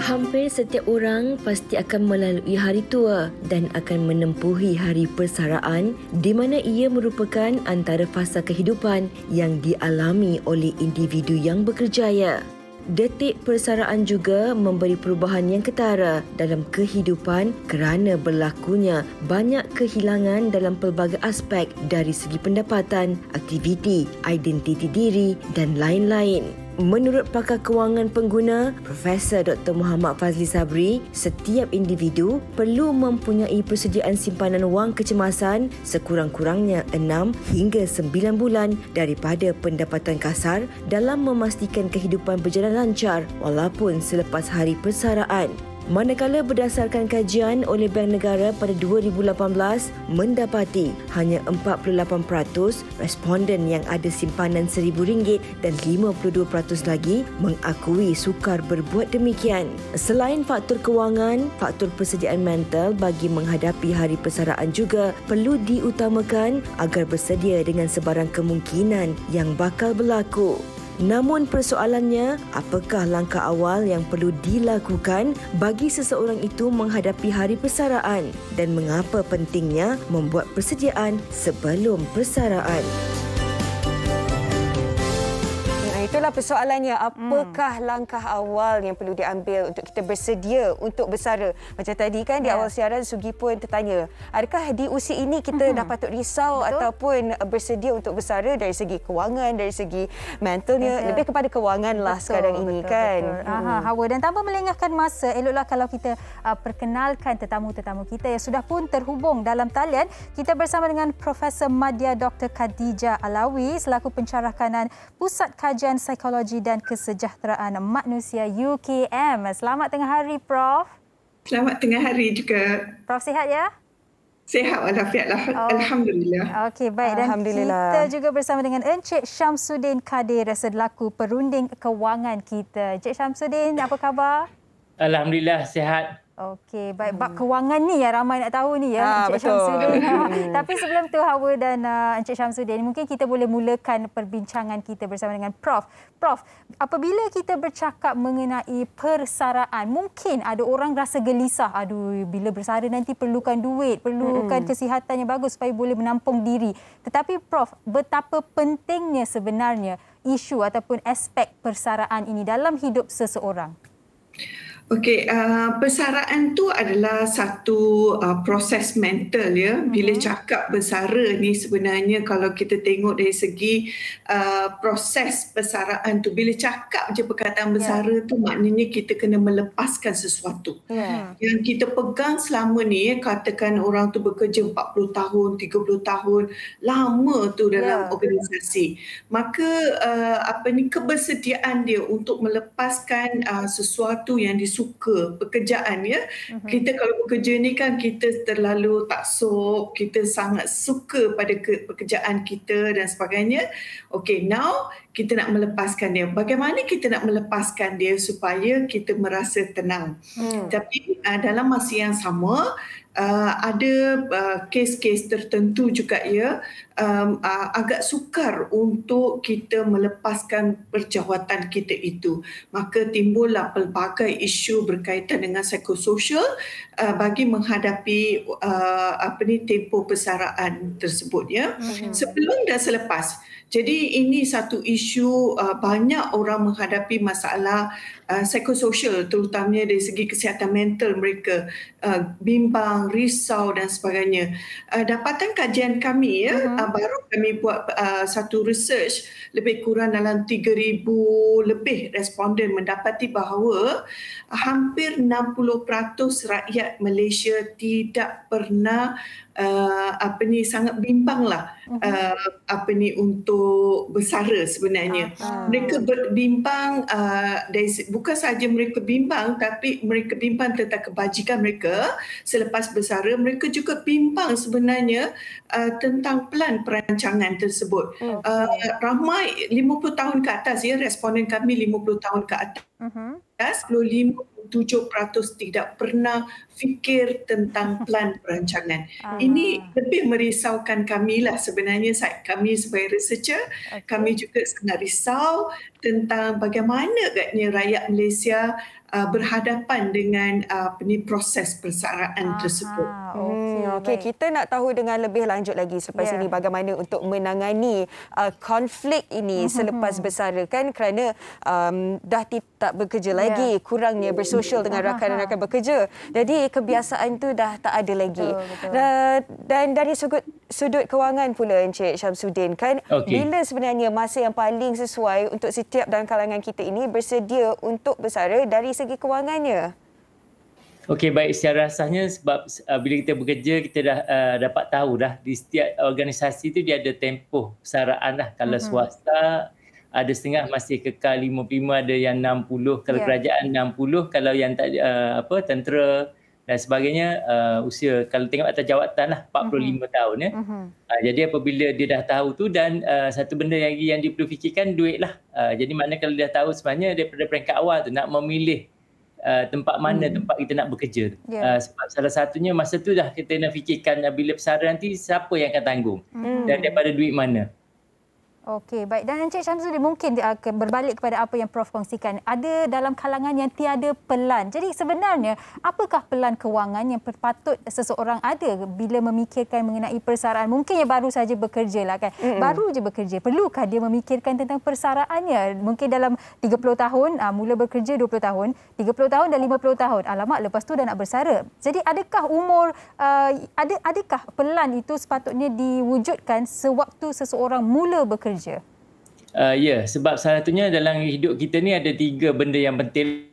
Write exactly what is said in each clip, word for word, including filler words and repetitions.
Hampir setiap orang pasti akan melalui hari tua dan akan menempuhi hari persaraan di mana ia merupakan antara fasa kehidupan yang dialami oleh individu yang berkerjaya. Detik persaraan juga memberi perubahan yang ketara dalam kehidupan kerana berlakunya banyak kehilangan dalam pelbagai aspek dari segi pendapatan, aktiviti, identiti diri dan lain-lain. Menurut pakar kewangan pengguna, Profesor Doktor Muhammad Fazli Sabri, setiap individu perlu mempunyai persediaan simpanan wang kecemasan sekurang-kurangnya enam hingga sembilan bulan daripada pendapatan kasar dalam memastikan kehidupan berjalan lancar walaupun selepas hari persaraan. Manakala berdasarkan kajian oleh Bank Negara pada dua ribu lapan belas mendapati hanya empat puluh lapan peratus responden yang ada simpanan seribu ringgit dan lima puluh dua peratus lagi mengakui sukar berbuat demikian. Selain faktor kewangan, faktor persediaan mental bagi menghadapi hari persaraan juga perlu diutamakan agar bersedia dengan sebarang kemungkinan yang bakal berlaku. Namun persoalannya, apakah langkah awal yang perlu dilakukan bagi seseorang itu menghadapi hari persaraan dan mengapa pentingnya membuat persediaan sebelum persaraan? Itulah persoalannya, apakah hmm. langkah awal yang perlu diambil untuk kita bersedia untuk bersara. Macam tadi kan di yeah. awal siaran Sugi pun tertanya, adakah di usia ini kita hmm. dah patut risau Betul. ataupun bersedia untuk bersara dari segi kewangan, dari segi mentalnya, Mental. lebih kepada kewangan lah betul, sekarang ini betul, kan. Betul. Aha, Hawa, dan tanpa melengahkan masa, eloklah kalau kita uh, perkenalkan tetamu-tetamu kita yang sudah pun terhubung dalam talian. Kita bersama dengan Profesor Madya Doktor Khadijah Alawi selaku pencarah kanan Pusat Kajian Psikologi dan Kesejahteraan Manusia U K M. Selamat tengah hari, Prof. Selamat tengah hari juga. Prof, sihat ya? Sihat walafiat lah. Oh. Alhamdulillah. Okey, baik. Dan kita juga bersama dengan Encik Syamsuddin Kadir selaku perunding kewangan kita. Encik Syamsuddin, apa khabar? Alhamdulillah, sihat. Okey, baik. Bab kewangan ni yang ramai nak tahu ni ya, ha, Encik Syamsuddin. Tapi sebelum tu Hawa dan uh, Encik Syamsuddin, mungkin kita boleh mulakan perbincangan kita bersama dengan Prof. Prof, apabila kita bercakap mengenai persaraan, mungkin ada orang rasa gelisah. Aduh, bila bersara nanti perlukan duit, perlukan hmm. kesihatan yang bagus supaya boleh menampung diri. Tetapi Prof, betapa pentingnya sebenarnya isu ataupun aspek persaraan ini dalam hidup seseorang? Okey, uh, persaraan tu adalah satu uh, proses mental ya. Bila uh-huh. cakap bersara ni sebenarnya kalau kita tengok dari segi uh, proses persaraan tu, bila cakap je perkataan bersara yeah. tu maknanya kita kena melepaskan sesuatu. Yeah. Yang kita pegang selama ni, katakan orang tu bekerja empat puluh tahun, tiga puluh tahun, lama tu dalam yeah. organisasi. Maka uh, apa ni kebersediaan dia untuk melepaskan uh, sesuatu yang dis suka pekerjaan ya. Uh-huh. Kita kalau bekerja ni kan kita terlalu taksub, kita sangat suka pada ke- pekerjaan kita dan sebagainya. Okay, now kita nak melepaskan dia. Bagaimana kita nak melepaskan dia supaya kita merasa tenang? Hmm. Tapi uh, dalam masa yang sama uh, ada uh, kes-kes tertentu juga ya um, uh, agak sukar untuk kita melepaskan perjawatan kita itu. Maka timbullah pelbagai isu berkaitan dengan psikososial uh, bagi menghadapi uh, apa ni tempoh persaraan tersebut ya. Hmm. Sebelum dan selepas. Jadi ini satu isu uh, banyak orang menghadapi masalah uh, psikososial terutamanya dari segi kesihatan mental mereka, uh, bimbang, risau dan sebagainya. Uh, dapatan kajian kami ya, uh-huh. uh, baru kami buat uh, satu research lebih kurang dalam tiga ribu lebih responden mendapati bahawa uh, hampir enam puluh peratus rakyat Malaysia tidak pernah Uh, apa ni sangat bimbanglah uh, apa ni untuk bersara sebenarnya. Uh-huh. Mereka berbimbang uh, dari, bukan sahaja mereka bimbang tapi mereka bimbang tentang kebajikan mereka selepas bersara. Mereka juga bimbang sebenarnya uh, tentang pelan perancangan tersebut. Uh-huh. Uh, ramai lima puluh tahun ke atas ya, responden kami lima puluh tahun ke atas. Uh-huh. sembilan puluh lima tujuh peratus tidak pernah fikir tentang plan perancangan. Ah. Ini lebih merisaukan kami lah sebenarnya. Kami sebagai researcher, okay. kami juga sangat risau tentang bagaimana agaknya rakyat Malaysia uh, berhadapan dengan uh, ini proses persaraan tersebut. Okey, hmm, okay. Kita nak tahu dengan lebih lanjut lagi selepas yeah. ini bagaimana untuk menangani uh, konflik ini mm-hmm. selepas bersara kan, kerana um, dah tak bekerja yeah. lagi, kurangnya bersosial dengan rakan-rakan bekerja. Jadi kebiasaan tu dah tak ada lagi. Betul, betul. Dan, dan dari sudut sudut kewangan pula Encik Syamsuddin kan, okay. bila sebenarnya masa yang paling sesuai untuk setiap dalam kalangan kita ini bersedia untuk bersara dari segi kewangannya? Okey, baik, secara asasnya sebab uh, bila kita bekerja kita dah uh, dapat tahu dah di setiap organisasi tu dia ada tempoh persaraan dah. Kalau mm-hmm. swasta ada setengah masih kekal lima puluh lima, ada yang enam puluh, kalau yeah. kerajaan enam puluh, kalau yang tak uh, apa tentera dan sebagainya uh, usia kalau tengok atas jawatan lah empat puluh lima mm-hmm. tahun ya. Mm-hmm. Uh, jadi apabila dia dah tahu tu, dan uh, satu benda yang yang dia perlu fikirkan duit lah. Uh, jadi mana kalau dia tahu sebenarnya daripada peringkat awal tu nak memilih Uh, tempat mana hmm. tempat kita nak bekerja. Yeah. Uh, sebab salah satunya masa tu dah kita nak fikirkan uh, bila bersara nanti siapa yang akan tanggung hmm. dan daripada duit mana. Okey, baik. Dan Encik Syamsuddin, mungkin dia akan berbalik kepada apa yang Prof kongsikan. Ada dalam kalangan yang tiada pelan. Jadi sebenarnya, apakah pelan kewangan yang patut seseorang ada bila memikirkan mengenai persaraan? Mungkin yang baru saja bekerja lah kan. Mm-hmm. Baru je bekerja. Perlukah dia memikirkan tentang persaraannya? Mungkin dalam tiga puluh tahun, mula bekerja dua puluh tahun, tiga puluh tahun dan lima puluh tahun. Alamak, lepas tu dah nak bersara. Jadi adakah umur, uh, ada adakah pelan itu sepatutnya diwujudkan sewaktu seseorang mula bekerja? Uh, ya, yeah, sebab salah satunya dalam hidup kita ni ada tiga benda yang penting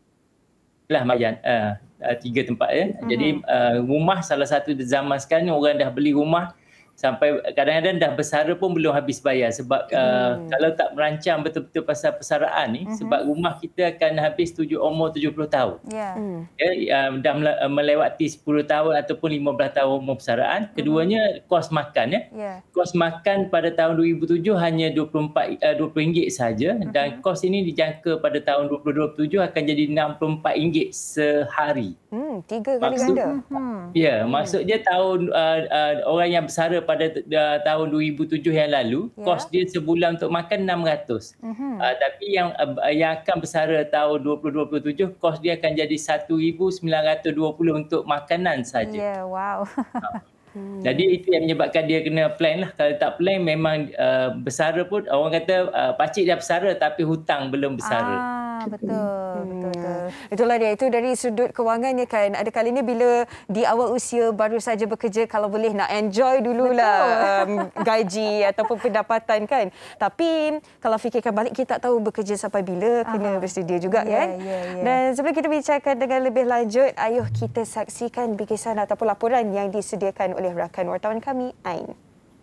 lah, Mayan. Uh, uh, tiga tempat ya. Mm-hmm. Jadi uh, rumah salah satu zaman sekarang orang dah beli rumah sampai kadang-kadang dah bersara pun belum habis bayar sebab uh, mm. kalau tak merancang betul-betul pasal persaraan ni, mm-hmm. sebab rumah kita akan habis tujuh umur tujuh puluh tahun. Yeah. Mm. Ya, um, dah melewati sepuluh tahun ataupun lima belas tahun umur persaraan. Keduanya mm-hmm. kos makan ya. Yeah. Kos makan pada tahun dua ribu tujuh hanya dua puluh empat uh, dua puluh ringgit saja, mm-hmm. dan kos ini dijangka pada tahun dua ribu dua puluh tujuh akan jadi enam puluh empat ringgit sehari. Hmm, tiga kali Maksud, ganda. Hmm. Ya, hmm. maksudnya tahun uh, uh, orang yang bersara pada uh, tahun dua ribu tujuh yang lalu, yeah. kos dia sebulan untuk makan enam ratus. Hmm. Uh, tapi yang uh, yang akan bersara tahun dua ribu dua puluh tujuh, kos dia akan jadi satu ribu sembilan ratus dua puluh untuk makanan saja. Ya, yeah, wow. Hmm. Jadi itu yang menyebabkan dia kena plan lah. Kalau tak plan memang uh, bersara pun orang kata uh, pakcik dah bersara tapi hutang belum bersara. Ah, betul, hmm. betul, betul. Itulah dia. Itu dari sudut kewangannya kan. Ada kalinya bila di awal usia baru saja bekerja, kalau boleh nak enjoy dululah um, gaji ataupun pendapatan kan. Tapi kalau fikirkan balik, kita tak tahu bekerja sampai bila, Aha. kena bersedia juga yeah, kan. Yeah, yeah. Dan sebelum kita bicarakan dengan lebih lanjut, ayuh kita saksikan bingkisan ataupun laporan yang disediakan oleh oleh rakan wartawan kami, Ain.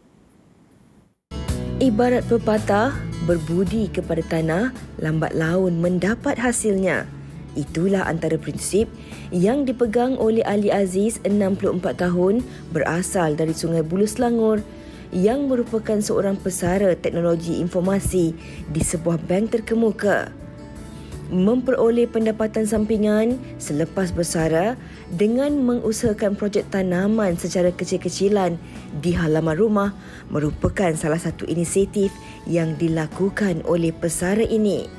Ibarat pepatah, berbudi kepada tanah, lambat laun mendapat hasilnya. Itulah antara prinsip yang dipegang oleh Ali Aziz, enam puluh empat tahun, berasal dari Sungai Buloh, Selangor, yang merupakan seorang pesara teknologi informasi di sebuah bank terkemuka. Memperoleh pendapatan sampingan selepas bersara dengan mengusahakan projek tanaman secara kecil-kecilan di halaman rumah merupakan salah satu inisiatif yang dilakukan oleh pesara ini.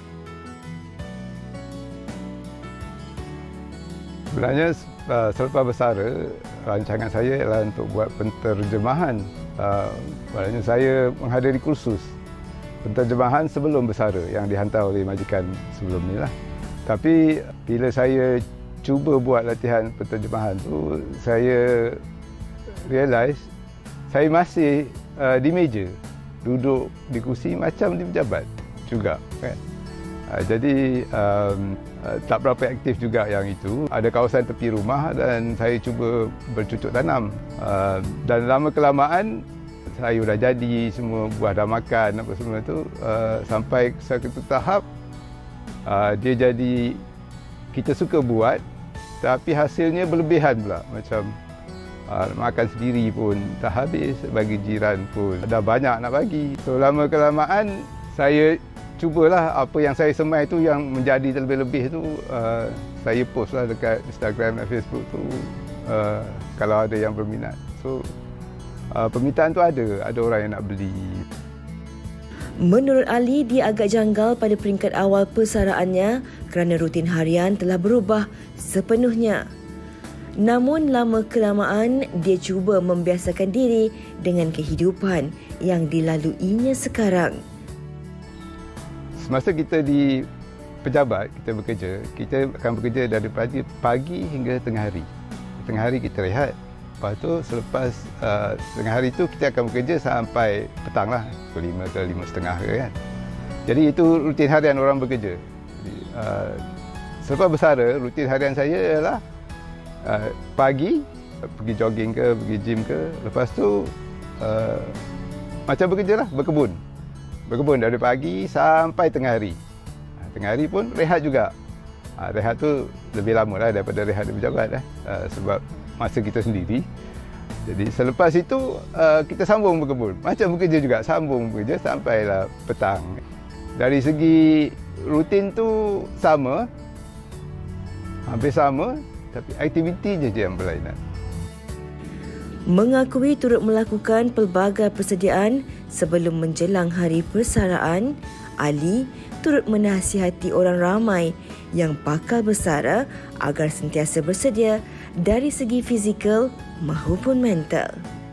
Sebenarnya selepas bersara, rancangan saya ialah untuk buat penterjemahan. Maknanya saya menghadiri kursus penterjemahan sebelum bersara yang dihantar oleh majikan sebelum ni lah. Tapi bila saya cuba buat latihan penterjemahan tu, saya realise saya masih uh, di meja, duduk di kursi macam di pejabat juga kan. Uh, jadi um, uh, tak berapa aktif juga yang itu. Ada kawasan tepi rumah dan saya cuba bercucuk tanam. Uh, dan lama kelamaan sayur dah jadi, semua buah dah makan, apa semua tu, uh, sampai satu tahap uh, dia jadi, kita suka buat tapi hasilnya berlebihan pula. Macam uh, makan sendiri pun tak habis, bagi jiran pun dah banyak nak bagi. So lama kelamaan saya cubalah apa yang saya semai tu yang menjadi terlebih-lebih tu uh, saya post lah dekat Instagram dan Facebook tu uh, kalau ada yang berminat. So uh, permintaan tu ada, ada orang yang nak beli. Menurut Ali, dia agak janggal pada peringkat awal persaraannya kerana rutin harian telah berubah sepenuhnya. Namun lama kelamaan dia cuba membiasakan diri dengan kehidupan yang dilaluinya sekarang. Semasa kita di pejabat, kita bekerja, kita akan bekerja dari pagi hingga tengah hari. Tengah hari kita rehat. Lepas tu selepas uh, tengah hari tu kita akan bekerja sampai petang lah, pukul lima ke lima setengah ke kan. Jadi itu rutin harian orang bekerja. Jadi, uh, selepas bersara, rutin harian saya ialah uh, pagi pergi jogging ke, pergi gym ke. Lepas tu uh, macam bekerja lah, berkebun. Berkebun dari pagi sampai tengah hari. Tengah hari pun rehat juga. Uh, rehat tu lebih lama lah daripada rehat di pejabat eh. Uh, sebab masa kita sendiri. Jadi selepas itu uh, kita sambung berkebun. Macam bekerja juga, sambung bekerja sampailah petang. Dari segi rutin tu sama, hampir sama, tapi aktiviti je yang berlainan. Mengakui turut melakukan pelbagai persediaan sebelum menjelang hari persaraan, Ali turut menasihati orang ramai yang bakal bersara agar sentiasa bersedia dari segi fizikal maupun mental.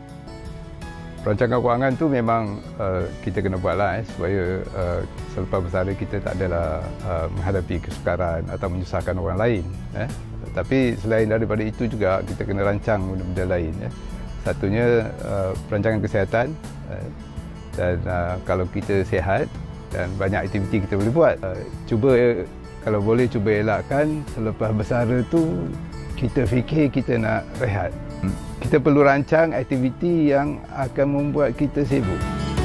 Perancangan kewangan tu memang uh, kita kena buatlah eh, supaya uh, selepas bersara kita tak adalah uh, menghadapi kesukaran atau menyusahkan orang lain. Eh. Tapi selain daripada itu juga kita kena rancang benda-benda lain. Eh. Satunya uh, perancangan kesihatan eh, dan uh, kalau kita sihat dan banyak aktiviti kita boleh buat. Uh, cuba kalau boleh cuba elakkan selepas bersara tu kita fikir kita nak rehat. Kita perlu rancang aktiviti yang akan membuat kita sibuk.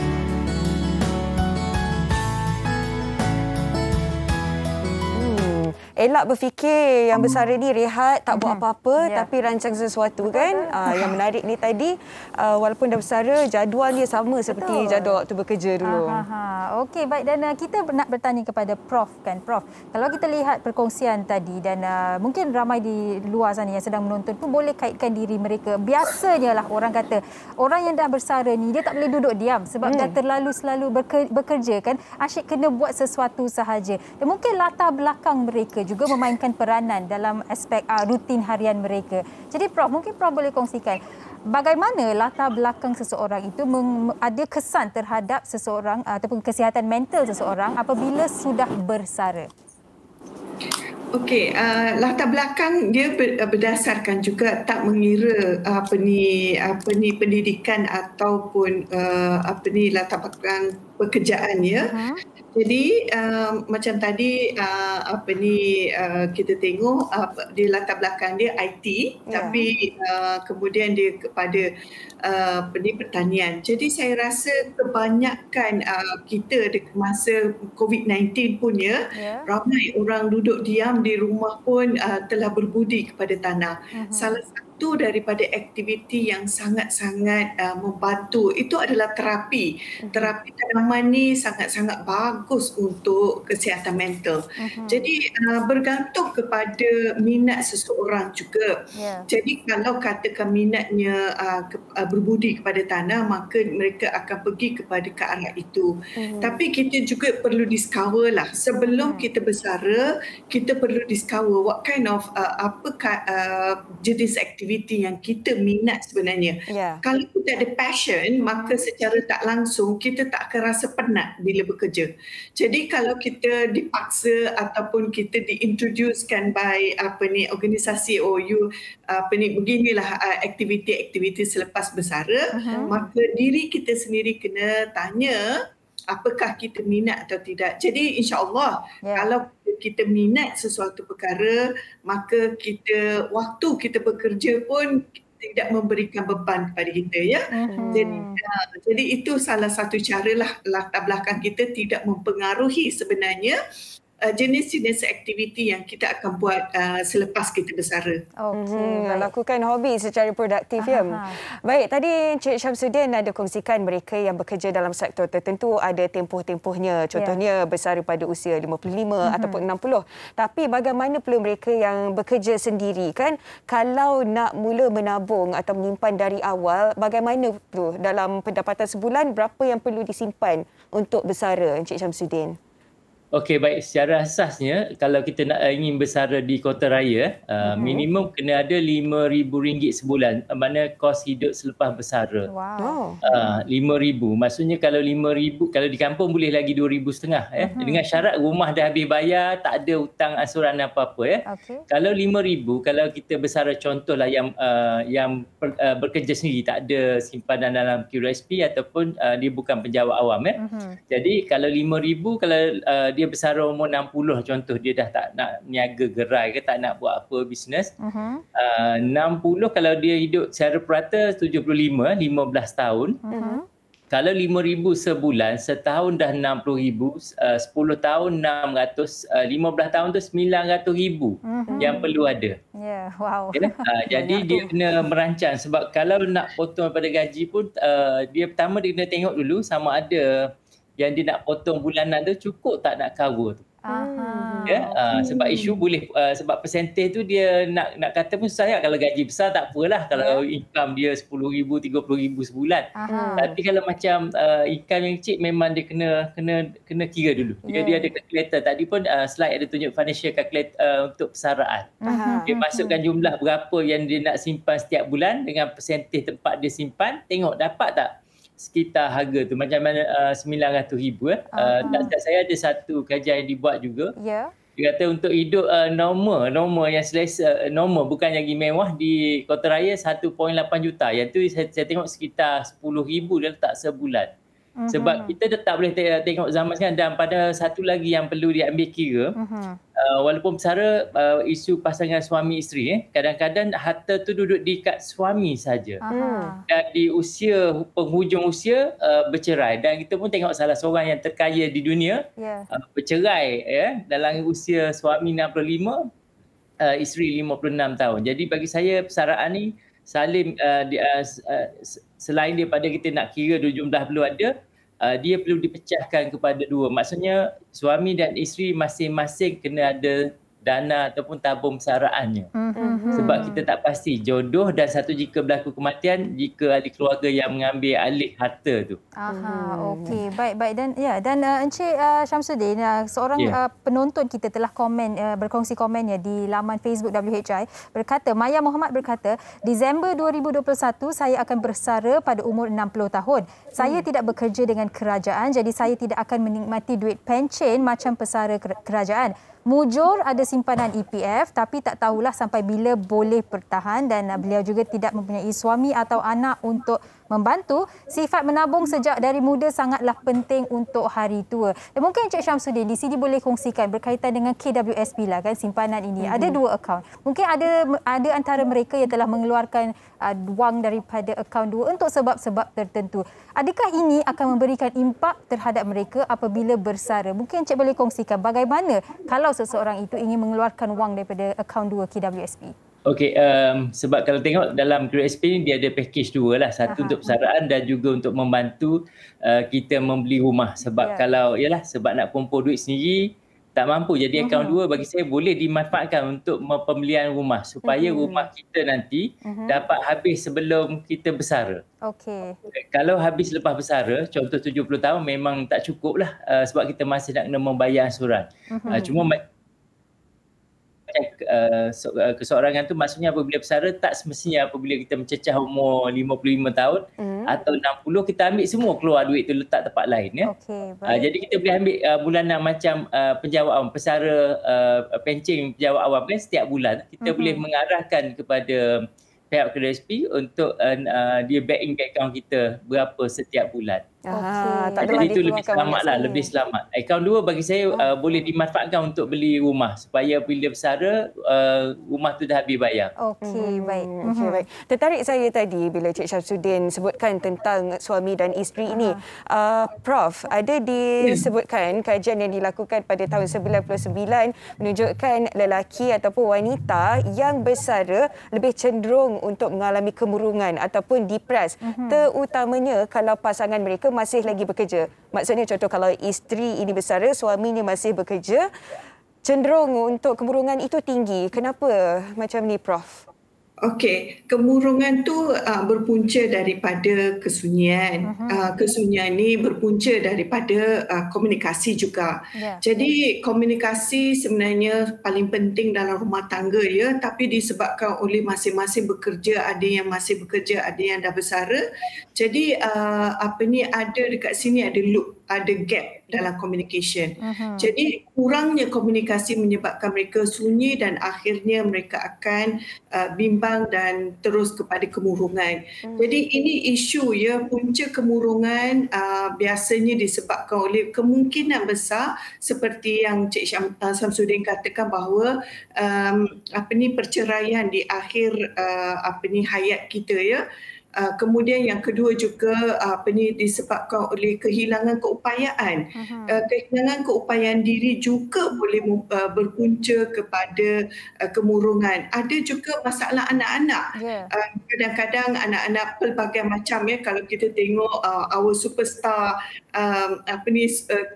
Elak berfikir yang bersara ni rehat, tak buat apa-apa, yeah. tapi rancang sesuatu kan. Uh, yang menarik ni tadi, uh, walaupun dah bersara, jadual dia sama seperti Betul. jadual waktu bekerja dulu. Aha, okey, baik. Dan uh, kita nak bertanya kepada Prof kan. Prof, kalau kita lihat perkongsian tadi dan uh, mungkin ramai di luar sana yang sedang menonton pun boleh kaitkan diri mereka. Biasanya lah orang kata, orang yang dah bersara ni, dia tak boleh duduk diam sebab hmm. dah terlalu selalu bekerja kan. Asyik kena buat sesuatu sahaja. Dan mungkin latar belakang mereka juga memainkan peranan dalam aspek uh, rutin harian mereka. Jadi Prof, mungkin Prof boleh kongsikan bagaimana latar belakang seseorang itu meng- ada kesan terhadap seseorang uh, ataupun kesihatan mental seseorang apabila sudah bersara. Okey, uh, latar belakang dia ber, berdasarkan juga tak mengira apa ni apa ni pendidikan ataupun uh, apa ni latar belakang pekerjaan ya. Uh-huh. Jadi uh, macam tadi uh, apa ni uh, kita tengok uh, di latar belakang dia I T yeah. tapi uh, kemudian dia kepada uh, apa ni pertanian. Jadi saya rasa kebanyakan uh, kita di masa covid sembilan belas pun ya yeah. ramai orang duduk diam di rumah pun uh, telah berbudi kepada tanah. Uh-huh. Salah satu daripada aktiviti yang sangat-sangat uh, membantu itu adalah terapi. Uh-huh. Terapi tanaman ni sangat-sangat bagus untuk kesihatan mental. Uh-huh. Jadi uh, bergantung kepada minat seseorang juga. Yeah. Jadi kalau katakan minatnya uh, ke, uh, berbudi kepada tanah, maka mereka akan pergi kepada ke arah itu. Uh-huh. Tapi kita juga perlu discover lah sebelum uh-huh. kita bersara, kita perlu discover what kind of uh, apa uh, jenis aktiviti yang kita minat sebenarnya. Yeah. Kalau kita ada passion, maka secara tak langsung kita tak akan rasa penat bila bekerja. Jadi kalau kita dipaksa ataupun kita diintroducekan by apa ni organisasi oh you apa ni beginilah uh, aktiviti-aktiviti selepas bersara, uh-huh. maka diri kita sendiri kena tanya apakah kita minat atau tidak. Jadi insya-Allah yeah. kalau kita minat sesuatu perkara, maka kita waktu kita bekerja pun tidak memberikan beban kepada kita ya. Uh-huh. Jadi uh, jadi itu salah satu caralah latar belakang kita tidak mempengaruhi sebenarnya uh, jenis-jenis aktiviti yang kita akan buat uh, selepas kita bersara. Okey, Hmm, lakukan hobi secara produktif ya. Baik, tadi Encik Syamsuddin ada kongsikan mereka yang bekerja dalam sektor tertentu ada tempoh-tempohnya. Contohnya yeah. bersara pada usia lima puluh lima mm-hmm. ataupun enam puluh. Tapi bagaimana pula mereka yang bekerja sendiri kan? Kalau nak mula menabung atau menyimpan dari awal, bagaimana tu dalam pendapatan sebulan berapa yang perlu disimpan untuk bersara, Encik Syamsuddin? Okey, baik. Secara asasnya, kalau kita nak uh, ingin bersara di kota raya, uh, mm-hmm. minimum kena ada lima ribu ringgit sebulan. Mana kos hidup selepas bersara. Wow. Uh, lima ribu. Maksudnya kalau lima ribu, kalau di kampung boleh lagi dua ribu setengah. Eh. Mm-hmm. Dengan syarat rumah dah habis bayar, tak ada hutang asuran apa-apa. Eh. Okay. Kalau lima ribu, kalau kita bersara contohlah yang uh, yang per, uh, bekerja sendiri, tak ada simpanan dalam Q R S P ataupun uh, dia bukan penjawat awam. Eh. Mm-hmm. Jadi kalau lima ribu, kalau uh, dia bersara umur enam puluh contoh, dia dah tak nak niaga gerai ke, tak nak buat apa bisnes. Uh-huh. Uh, enam puluh kalau dia hidup secara purata tujuh puluh lima, lima belas tahun. Uh-huh. Kalau lima ribu sebulan, setahun dah enam puluh ribu, uh, sepuluh tahun enam ratus, uh, lima belas tahun tu sembilan ratus ribu uh-huh. yang perlu ada. Ya, yeah, wow. Okay, uh, jadi dia tu kena merancang sebab kalau nak potong daripada gaji pun, uh, dia pertama dia kena tengok dulu sama ada yang dia nak potong bulanan tu cukup tak nak cover tu. Aha. Ya, uh, sebab isu boleh uh, sebab persentage tu dia nak nak kata pun susah kalau gaji besar tak apalah kalau yeah. income dia sepuluh ribu, tiga puluh ribu sebulan. Aha. Tapi kalau macam uh, income yang kecil memang dia kena kena kena kira dulu. Dia yeah. dia ada calculator. Tadi pun uh, slide ada tunjuk financial calculator uh, untuk persaraan. Aha. Dia masukkan jumlah berapa yang dia nak simpan setiap bulan dengan persentage tempat dia simpan, tengok dapat tak sekitar harga tu macam mana uh, sembilan ratus ribu eh. Uh, uh-huh. Tak saya ada satu kajian yang dibuat juga. Ya. Yeah. Dia kata untuk hidup uh, normal, normal yang selesa, uh, normal bukan lagi mewah di kota raya satu perpuluhan lapan juta. Yang tu saya, saya tengok sekitar sepuluh ribu dia letak sebulan. Uh-huh. Sebab kita tak boleh tengok zaman sekarang dan pada satu lagi yang perlu diambil kira. Uh-huh. Uh, walaupun bersara uh, isu pasangan suami isteri eh kadang-kadang harta tu duduk di kat suami saja. Uh-huh. Dan di usia penghujung usia uh, bercerai dan kita pun tengok salah seorang yang terkaya di dunia yeah. uh, bercerai ya eh, dalam usia suami enam puluh lima, uh, isteri lima puluh enam tahun. Jadi bagi saya persaraan ni saling uh, di, uh, uh, selain daripada kita nak kira jumlah perlu ada, Uh, dia perlu dipecahkan kepada dua. Maksudnya suami dan isteri masing-masing kena ada dana ataupun tabung persaraannya. Mm-hmm. Sebab kita tak pasti jodoh dan satu jika berlaku kematian jika ada keluarga yang mengambil alih harta tu. Aha, okey. Baik, baik dan ya dan uh, Encik uh, Syamsuddin, uh, seorang yeah. uh, penonton kita telah komen uh, berkongsi komennya di laman Facebook W H I berkata, Maya Muhammad berkata, Disember dua ribu dua puluh satu saya akan bersara pada umur enam puluh tahun. Saya hmm. tidak bekerja dengan kerajaan jadi saya tidak akan menikmati duit pencen macam pesara kerajaan. Mujur ada simpanan E P F tapi tak tahulah sampai bila boleh bertahan dan beliau juga tidak mempunyai suami atau anak untuk membantu. Sifat menabung sejak dari muda sangatlah penting untuk hari tua. Dan mungkin Encik Syamsuddin di sini boleh kongsikan berkaitan dengan K W S P lah kan, simpanan ini. Mm-hmm. Ada dua akaun. Mungkin ada ada antara mereka yang telah mengeluarkan uh, wang daripada akaun dua untuk sebab-sebab tertentu. Adakah ini akan memberikan impak terhadap mereka apabila bersara? Mungkin Encik boleh kongsikan bagaimana kalau seseorang itu ingin mengeluarkan wang daripada akaun dua K W S P. Okey, um, sebab kalau tengok dalam K W S P ni dia ada package dua lah. Satu Aha. untuk persaraan dan juga untuk membantu uh, kita membeli rumah. Sebab yeah. kalau, yalah, sebab nak kumpul duit sendiri, tak mampu. Jadi uh-huh. akaun dua bagi saya boleh dimanfaatkan untuk pembelian rumah. Supaya uh-huh. rumah kita nanti uh-huh. dapat habis sebelum kita bersara. Okey. Kalau habis lepas bersara, contoh tujuh puluh tahun memang tak cukup lah. Uh, sebab kita masih nak kena membayar ansuran. Uh-huh. Uh, cuma Uh, keseorangan tu maksudnya apabila bersara tak semestinya apabila kita mencecah umur lima puluh lima tahun mm. atau enam puluh kita ambil semua keluar duit tu letak tempat lain ya. Okay, uh, jadi kita boleh ambil uh, bulanan macam uh, penjawat awam, pesara uh, pencen penjawat awam kan setiap bulan kita mm-hmm. boleh mengarahkan kepada pihak K W S P untuk uh, uh, dia back in account kita berapa setiap bulan. Ah, Okey. tak adalah Jadi itu lebih dikeluarkan selamat banyak lah, sekali. lebih selamat. Akaun dua bagi saya uh, boleh dimanfaatkan untuk beli rumah supaya bila bersara uh, rumah tu dah habis bayar. Okey, baik. Hmm, okay, baik. Tertarik saya tadi bila Cik Syamsuddin sebutkan tentang suami dan isteri ini. Uh, Prof, ada disebutkan kajian yang dilakukan pada tahun sembilan puluh sembilan menunjukkan lelaki ataupun wanita yang bersara lebih cenderung untuk mengalami kemurungan ataupun depres. Mm-hmm. Terutamanya kalau pasangan mereka masih lagi bekerja. Maksudnya contoh kalau isteri ini bersara, suaminya masih bekerja, cenderung untuk kemurungan itu tinggi. Kenapa macam ni, Prof? Okey, kemurungan tu uh, berpunca daripada kesunyian. Uh-huh. Uh, kesunyian ni berpunca daripada uh, komunikasi juga. Yeah. Jadi komunikasi sebenarnya paling penting dalam rumah tangga ya, tapi disebabkan oleh masing-masing bekerja, ada yang masih bekerja, ada yang dah bersara. Jadi uh, apa ni ada dekat sini ada loop, ada gap dalam communication. Uh-huh. Jadi kurangnya komunikasi menyebabkan mereka sunyi dan akhirnya mereka akan uh, bimbang dan terus kepada kemurungan. Hmm. Jadi ini isu ya, punca kemurungan uh, biasanya disebabkan oleh kemungkinan besar seperti yang Cik Syam, uh, Syamsuddin katakan bahawa um, apa ni perceraian di akhir uh, apa ni hayat kita ya. Uh, kemudian yang kedua juga uh, apa ni disebabkan oleh kehilangan keupayaan. Uh-huh. Uh, kehilangan keupayaan diri juga boleh uh, berpunca kepada uh, kemurungan. Ada juga masalah anak-anak. Yeah. Uh, kadang-kadang anak-anak pelbagai macam ya, kalau kita tengok uh, our superstar um, apa ni uh,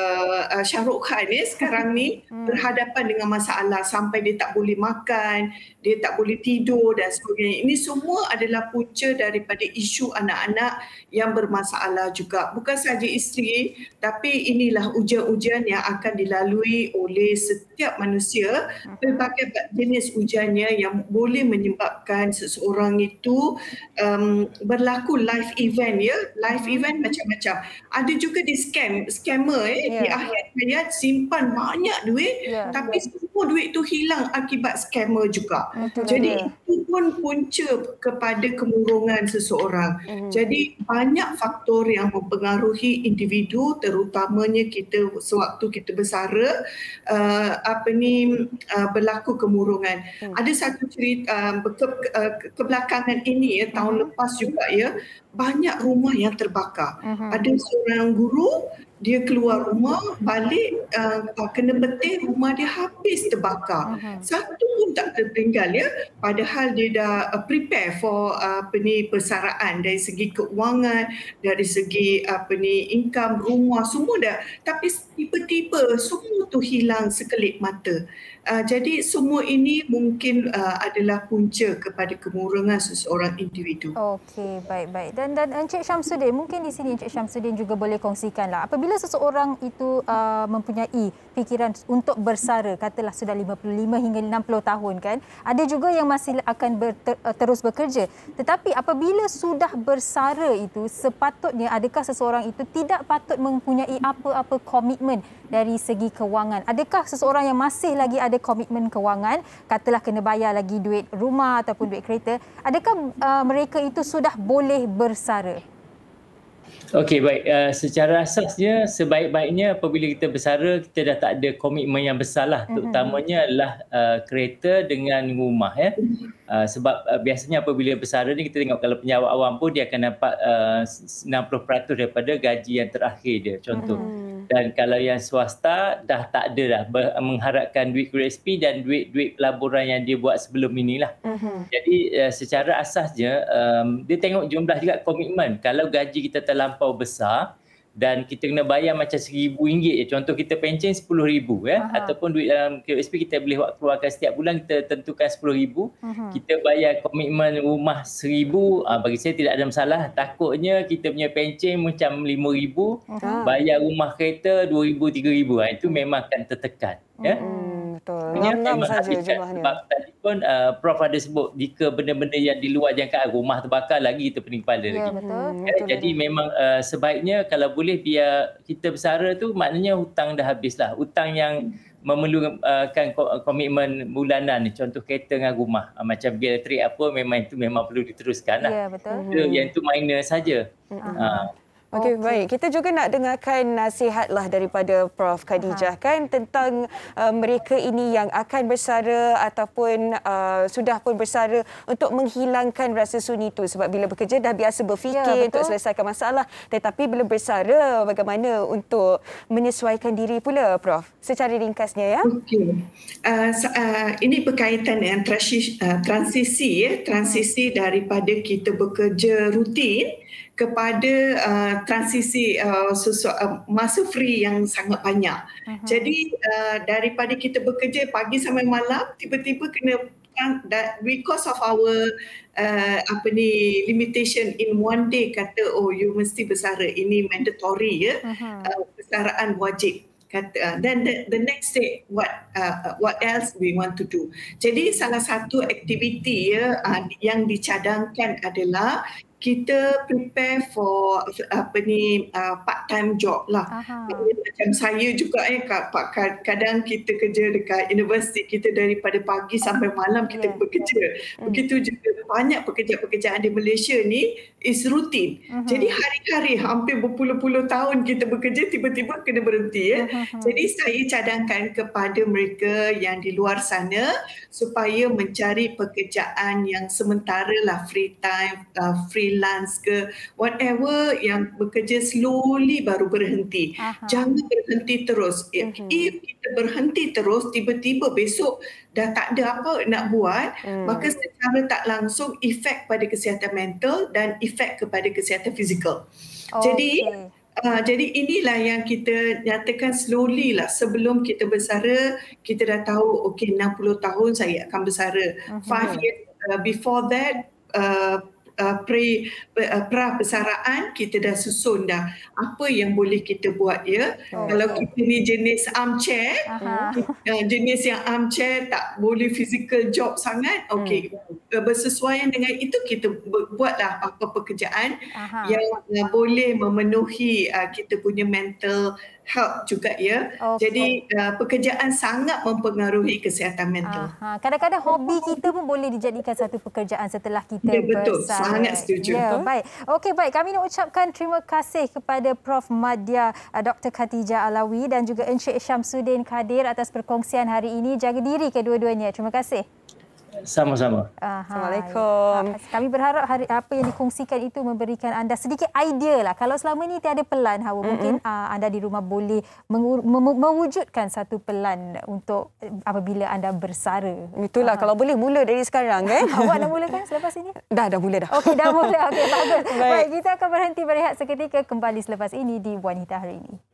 uh, Shah Rukh Khan ya sekarang ni hmm. berhadapan dengan masalah sampai dia tak boleh makan, dia tak boleh tidur dan sebagainya. Ini semua adalah punca dari daripada isu anak-anak yang bermasalah juga. Bukan sahaja isteri, tapi inilah ujian-ujian yang akan dilalui oleh setiap manusia. Pelbagai jenis ujiannya yang boleh menyebabkan seseorang itu um, berlaku life event ya. Life event macam-macam. Ada juga di scam, scammer eh, yeah. di akhir hayat simpan banyak duit, yeah. tapi semua duit tu hilang akibat scammer juga. Betul. Jadi yeah. itu pun punca kepada kemurungan seseorang. Mm-hmm. Jadi banyak faktor yang mempengaruhi individu, terutamanya kita sewaktu kita bersara uh, apa ni uh, berlaku kemurungan. Mm. Ada satu cerita uh, ke, uh, kebelakangan ini ya, tahun mm-hmm. lepas juga ya, banyak rumah yang terbakar. Mm-hmm. Ada seorang guru, dia keluar rumah, balik uh, kena petir, rumah dia habis terbakar. Uh-huh. Satu pun tak tertinggal ya. Padahal dia dah uh, prepare for uh, apa ni persaraan dari segi keuangan, dari segi apa ni income, rumah semua dah. Tapi tiba-tiba semua tu hilang sekelip mata. Uh, jadi semua ini mungkin uh, adalah punca kepada kemurungan seseorang individu. Okey, baik-baik. Dan dan Encik Syamsuddin, mungkin di sini Encik Syamsuddin juga boleh kongsikanlah. Apabila seseorang itu uh, mempunyai fikiran untuk bersara, katalah sudah lima puluh lima hingga enam puluh tahun kan, ada juga yang masih akan ber, ter, terus bekerja. Tetapi apabila sudah bersara itu, sepatutnya adakah seseorang itu tidak patut mempunyai apa-apa komitmen dari segi kewangan? Adakah seseorang yang masih lagi ada komitmen kewangan, katalah kena bayar lagi duit rumah ataupun duit kereta, adakah uh, mereka itu sudah boleh bersara? Okey, baik. Uh, secara asasnya, sebaik-baiknya apabila kita bersara, kita dah tak ada komitmen yang besar lah. Mm-hmm. Terutamanya adalah uh, kereta dengan rumah. Ya. Uh, sebab uh, biasanya apabila bersara ni, kita tengok kalau penjawat awam pun dia akan dapat uh, enam puluh peratus daripada gaji yang terakhir dia, contoh. Mm-hmm. Dan kalau yang swasta, dah tak ada dah mengharapkan duit Q R S P dan duit-duit pelaburan yang dia buat sebelum inilah. Mm-hmm. Jadi uh, secara asasnya, um, dia tengok jumlah juga komitmen. Kalau gaji kita terlampau besar dan kita kena bayar macam seribu ringgit je. Contoh kita pencen sepuluh ribu ya. Aha. Ataupun duit dalam Q R S P kita boleh keluarkan setiap bulan, kita tentukan sepuluh ribu. Uh-huh. Kita bayar komitmen rumah seribu, ah, bagi saya tidak ada masalah. Takutnya kita punya pencen macam lima ribu, uh-huh. bayar rumah kereta dua ribu, tiga ribu. Ah, itu memang akan tertekan. Uh-huh. Ya. Betul. Ngam-ngam saja jumlahnya. Sebab tadi pun uh, Prof ada sebut, jika benda-benda yang di luar jangkaan, rumah terbakar lagi, kita pening kepala ya, lagi. Betul. Hmm, ya, betul. Jadi betul. memang uh, sebaiknya kalau boleh biar kita bersara tu, maknanya hutang dah habis lah. Hutang yang memerlukan uh, komitmen bulanan ni, contoh kereta dengan rumah. Uh, macam bil elektrik apa, memang itu memang perlu diteruskan lah. Ya, betul. Itu, yang itu minor saja. Uh-huh. Uh, Okey, okay. Baik. Kita juga nak dengarkan nasihatlah daripada Prof Khadijah Aha. kan tentang uh, mereka ini yang akan bersara ataupun uh, sudah pun bersara untuk menghilangkan rasa sunyi itu, sebab bila bekerja dah biasa berfikir ya, untuk selesaikan masalah, tetapi bila bersara bagaimana untuk menyesuaikan diri pula, Prof? Secara ringkasnya ya. Okey. Uh, uh, ini berkaitan dengan transisi, uh, transisi ya, transisi hmm. daripada kita bekerja rutin kepada uh, transisi uh, sesu- uh, masa free yang sangat banyak. Uh-huh. Jadi uh, daripada kita bekerja pagi sampai malam, tiba-tiba kena that because of our uh, apa ni limitation in one day, kata oh you mesti bersara, ini mandatory ya, uh-huh. uh, bersaraan wajib. Kata, then the, the next day what uh, what else we want to do. Jadi salah satu aktiviti ya uh, yang dicadangkan adalah kita prepare for apa ni uh, part time job lah. Aha. Macam saya juga eh kadang kita kerja dekat universiti, kita daripada pagi sampai malam kita yeah. bekerja. Begitu juga banyak pekerjaan-pekerjaan di Malaysia ni is rutin. Uh-huh. Jadi hari-hari hampir berpuluh-puluh tahun kita bekerja, tiba-tiba kena berhenti ya. Uh-huh. Jadi saya cadangkan kepada mereka yang di luar sana supaya mencari pekerjaan yang sementara lah, free time, uh, freelance ke whatever, yang bekerja slowly baru berhenti. Aha. Jangan berhenti terus. Uh-huh. If kita berhenti terus, tiba-tiba besok dah tak ada apa nak buat, hmm. maka secara tak langsung efek pada kesihatan mental dan efek kepada kesihatan fizikal. Okay. Jadi uh, jadi inilah yang kita nyatakan slowly lah. Sebelum kita bersara, kita dah tahu okey enam puluh tahun saya akan bersara. Uh-huh. Five years uh, before that, uh, Uh, pre uh, pra bersaraan kita dah susun dah apa yang boleh kita buat ya. Oh. Kalau kita ni jenis armchair, uh, jenis yang armchair tak boleh physical job sangat, okey, hmm. bersesuaian dengan itu kita buatlah apa pekerjaan Aha. yang uh, boleh memenuhi uh, kita punya mental health juga ya. Okay. Jadi uh, pekerjaan sangat mempengaruhi kesihatan mental. Aha. Kadang-kadang hobi kita pun boleh dijadikan satu pekerjaan setelah kita ya, betul. bersara. Sangat setuju. Ya, baik. Okey, baik. Kami nak ucapkan terima kasih kepada Prof Madya Doktor Khadijah Alawi dan juga Encik Syamsuddin Kadir atas perkongsian hari ini. Jaga diri kedua-duanya. Terima kasih. Sama-sama. Aha. Assalamualaikum. Kami berharap hari, apa yang dikongsikan itu memberikan anda sedikit idea lah. Kalau selama ini tiada pelan, Hawa, mm-hmm. mungkin uh, anda di rumah boleh mengu- mem- mewujudkan satu pelan untuk apabila anda bersara. Itulah, Aha. kalau boleh mula dari sekarang kan. Awak dah mulakan selepas ini? Dah, dah mula dah. Okey, dah mula. Okey, bagus. Baik. Baik, kita akan berhenti berehat seketika, kembali selepas ini di Wanita Hari Ini.